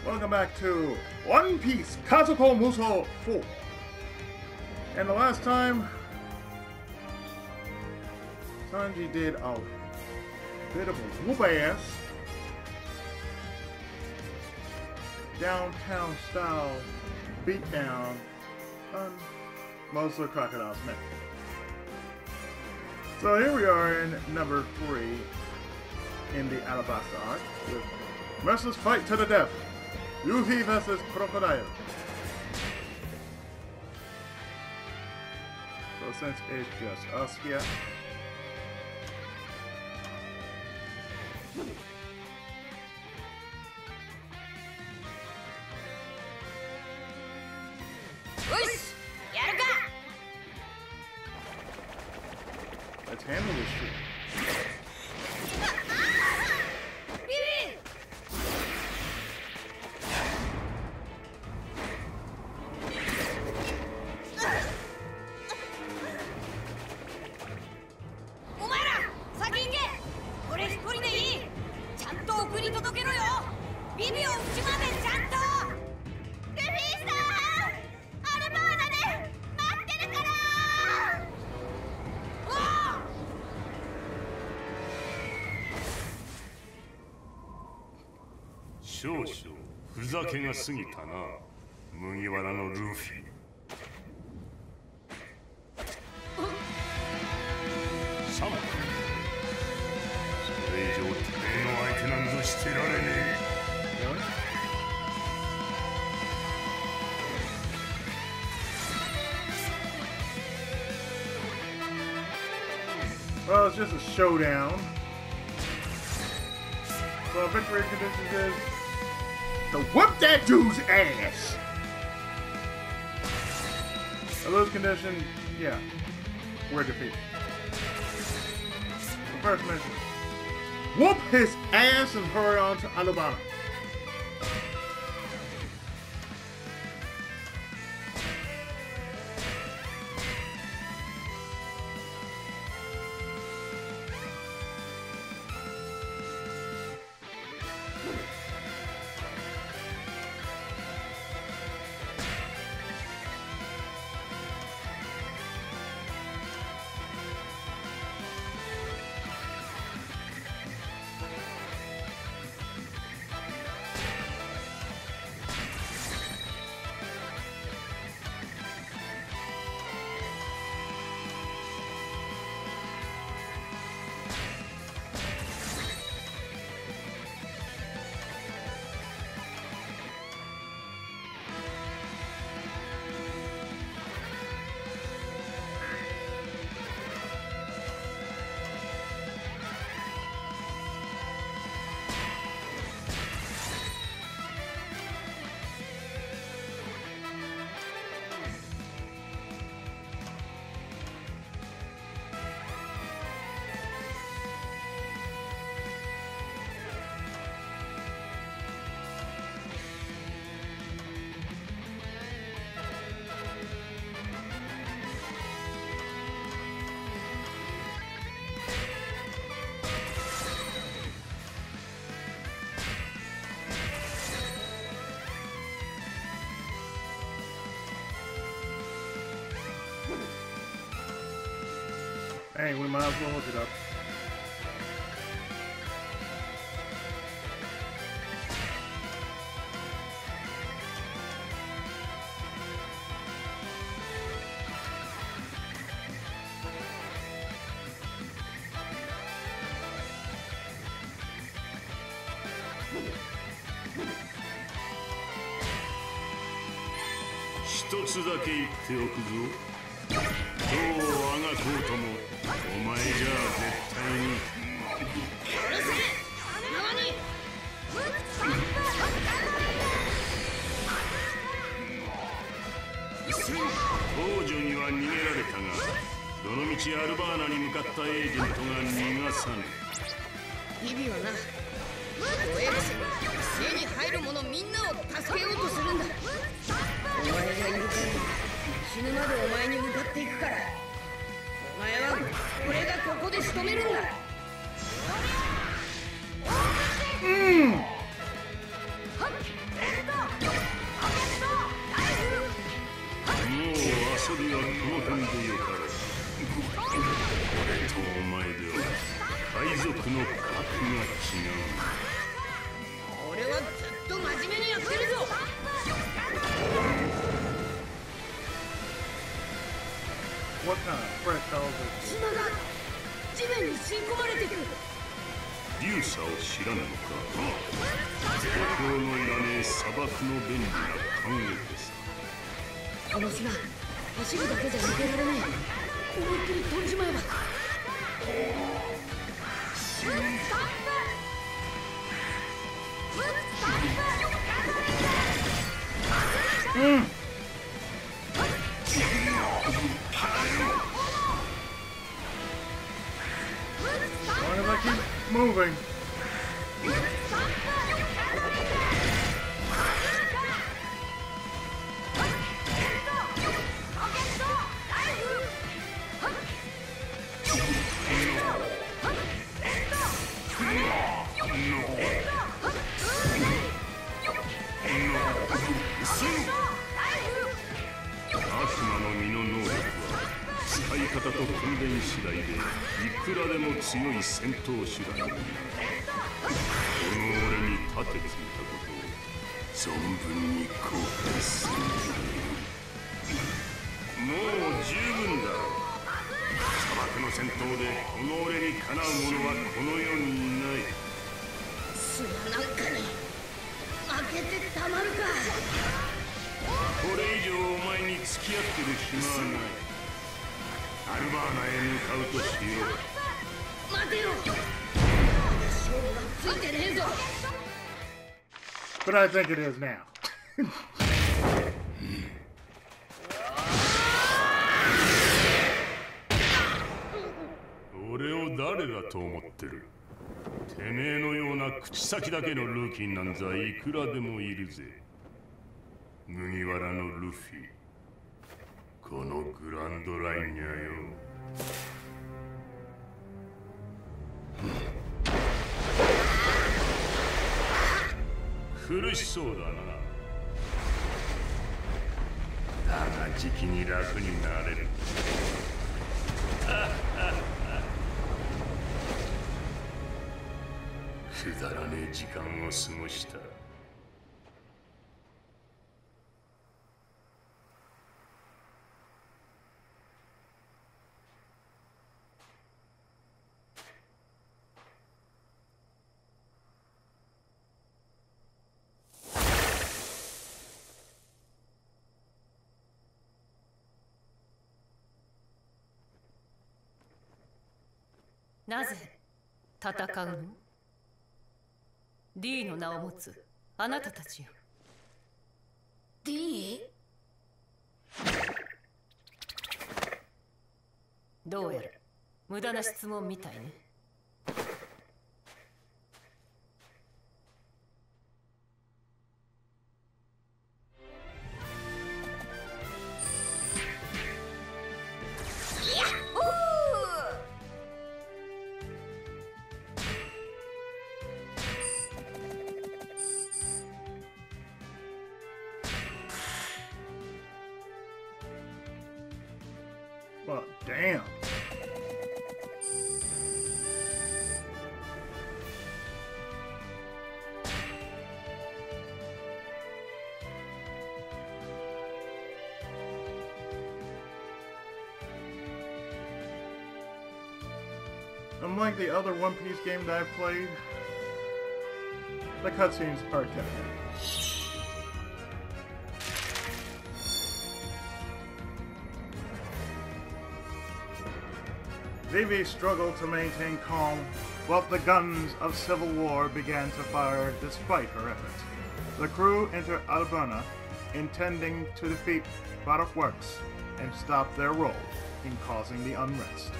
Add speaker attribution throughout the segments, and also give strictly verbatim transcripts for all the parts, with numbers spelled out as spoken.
Speaker 1: Welcome back to One Piece Kazuko Musou four. And the last time, Sanji did a bit of a whoop ass downtown style beatdown on most of the Crocodile Smith. So here we are in number three in the Alabasta arc with Merciless Fight to the Death. Luffy versus Crocodile. So since it's just us here, let's handle this shit.
Speaker 2: 少々ふざけが過ぎたな、麦わらのルフィ。サム、それ以上てめえの相手なんぞしてられねえ。
Speaker 1: Well, it's just a showdown. So victory conditions is to whoop that dude's ass. A lose condition, yeah, we're defeated. The first mission: whoop his ass and hurry on to Alabasta. Hey, we might as well hook it up.
Speaker 2: Oneつだけ言っておくぞ。どうあがこうともお前じゃ絶対に。王女には逃げられたが、どのみちアルバーナに向かったエージェントが逃がさぬ。
Speaker 3: ビビはな、ドエルスに家に入る者みんなを助けようとするんだ。お前がいる限り死ぬまでお前に向かっていくから。お前は俺がここで仕留めるんだ。うん。
Speaker 2: 族の格が違う。
Speaker 3: 俺はずっと真面目にやってるぞ。
Speaker 1: What kind of fresh hell is
Speaker 3: 砂が地面に吸い込まれてく。
Speaker 2: 流砂を知らぬのか。補強のいらねえ砂漠の便利な関羽です。
Speaker 3: この砂走るだけじゃ抜けられない。思いっきり飛んじまえば。
Speaker 1: うん。Why does I keep moving?
Speaker 2: Cut 方と訓練次第でいくらでも強い戦闘手段に。この俺に盾ついたことを存分に後悔する。もう十分だろう。砂漠の戦闘でこの俺にかなう者はこの世にいない。
Speaker 3: 砂なんかに負けてたまるか。
Speaker 2: これ以上お前に付き合ってる暇はない。アルバーナへ向かうとしよう。
Speaker 3: 待てよ。勝負がついてねえぞ。
Speaker 1: But I think it is now.
Speaker 2: 俺を誰だと思ってる。てめえのような口先だけのルーキーなんざいくらでもいるぜ。麦わらのルフィ、このグランドラインにゃよ。苦しそうだな。だがじきに楽になれる。くだらねえ時間を過ごした。
Speaker 4: なぜ戦うの？ D の名を持つあなたたちよ。
Speaker 3: D？
Speaker 4: どうやら無駄な質問みたいね。
Speaker 1: Well, damn. Unlike the other One Piece game that I've played, the cutscenes are kept in. Vivi struggled to maintain calm while the guns of civil war began to fire despite her efforts. The crew entered Albana intending to defeat Baroque Works and stop their role in causing the unrest.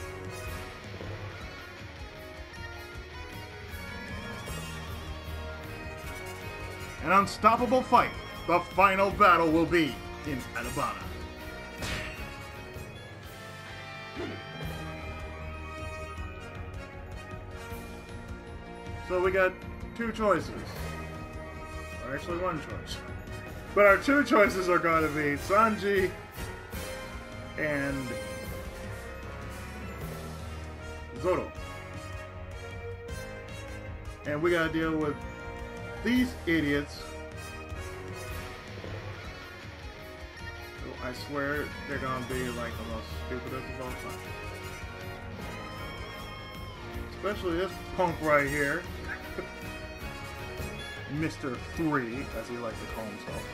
Speaker 1: An unstoppable fight. The final battle will be in Albana. So we got two choices. Or actually one choice. But our two choices are going to be Sanji and Zoro. And we gotta deal with these idiots. I swear they're gonna be like the most stupidest of all time. Especially this punk right here. Mister Three, as he likes to call himself.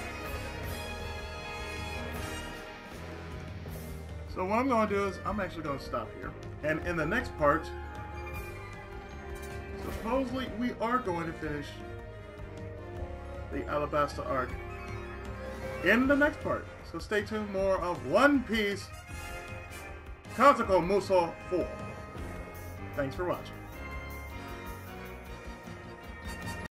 Speaker 1: So what I'm gonna do is I'm actually gonna stop here. And in the next part, supposedly we are going to finish the Alabasta arc in the next part. So stay tuned, more of One Piece Kazako Muso four. Thanks for watching.